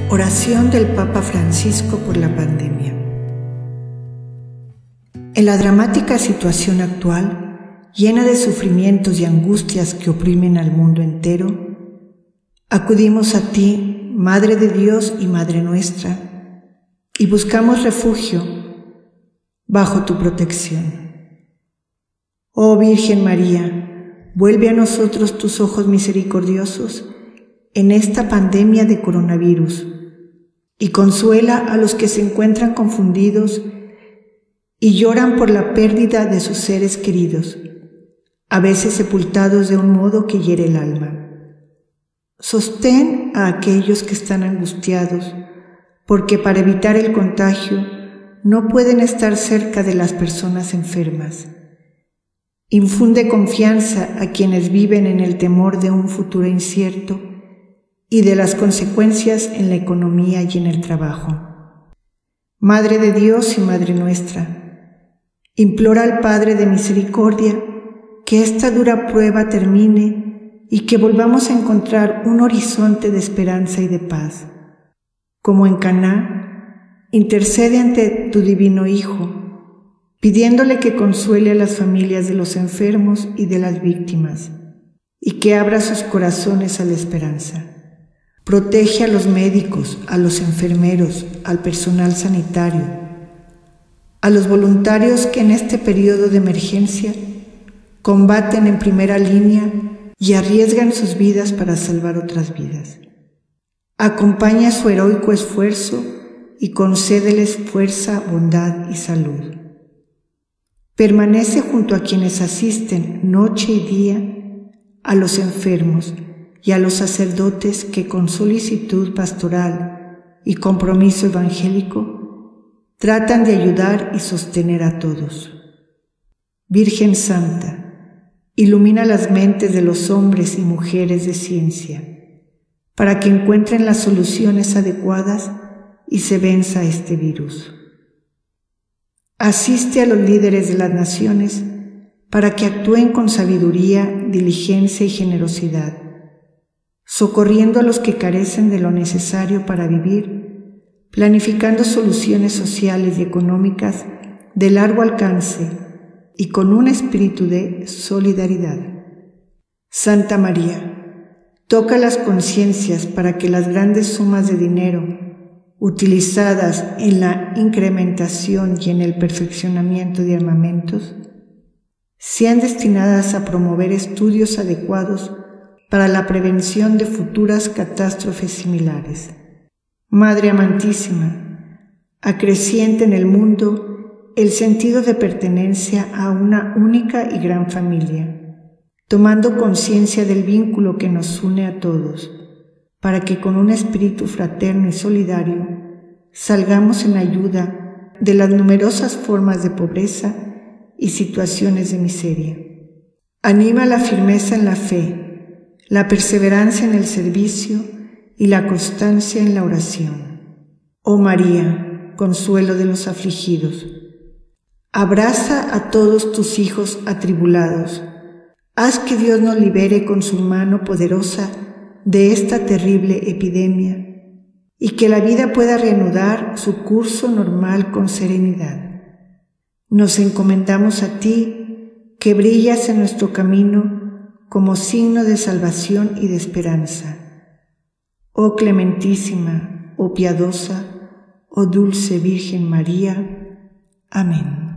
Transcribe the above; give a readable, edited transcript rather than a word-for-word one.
Oración del Papa Francisco por la pandemia. En la dramática situación actual, llena de sufrimientos y angustias que oprimen al mundo entero, acudimos a ti, Madre de Dios y Madre nuestra, y buscamos refugio bajo tu protección. Oh Virgen María, vuelve a nosotros tus ojos misericordiosos en esta pandemia de coronavirus y consuela a los que se encuentran confundidos y lloran por la pérdida de sus seres queridos, a veces sepultados de un modo que hiere el alma. Sostén a aquellos que están angustiados, porque para evitar el contagio no pueden estar cerca de las personas enfermas. Infunde confianza a quienes viven en el temor de un futuro incierto y de las consecuencias en la economía y en el trabajo. Madre de Dios y Madre nuestra, implora al Padre de misericordia que esta dura prueba termine y que volvamos a encontrar un horizonte de esperanza y de paz. Como en Caná, intercede ante tu divino Hijo, pidiéndole que consuele a las familias de los enfermos y de las víctimas, y que abra sus corazones a la esperanza. Protege a los médicos, a los enfermeros, al personal sanitario, a los voluntarios que en este periodo de emergencia combaten en primera línea y arriesgan sus vidas para salvar otras vidas. Acompaña su heroico esfuerzo y concédeles fuerza, bondad y salud. Permanece junto a quienes asisten noche y día a los enfermos y a los sacerdotes que con solicitud pastoral y compromiso evangélico tratan de ayudar y sostener a todos. Virgen Santa, ilumina las mentes de los hombres y mujeres de ciencia, para que encuentren las soluciones adecuadas y se venza este virus. Asiste a los líderes de las naciones para que actúen con sabiduría, diligencia y generosidad, socorriendo a los que carecen de lo necesario para vivir, planificando soluciones sociales y económicas de largo alcance y con un espíritu de solidaridad. Santa María, toca las conciencias para que las grandes sumas de dinero utilizadas en la incrementación y en el perfeccionamiento de armamentos sean destinadas a promover estudios adecuados para la prevención de futuras catástrofes similares. Madre amantísima, acreciente en el mundo el sentido de pertenencia a una única y gran familia, tomando conciencia del vínculo que nos une a todos, para que con un espíritu fraterno y solidario salgamos en ayuda de las numerosas formas de pobreza y situaciones de miseria. Anima la firmeza en la fe, la perseverancia en el servicio y la constancia en la oración. Oh María, consuelo de los afligidos, abraza a todos tus hijos atribulados. Haz que Dios nos libere con su mano poderosa de esta terrible epidemia y que la vida pueda reanudar su curso normal con serenidad. Nos encomendamos a ti, que brillas en nuestro camino como signo de salvación y de esperanza. Oh clementísima, oh piadosa, oh dulce Virgen María. Amén.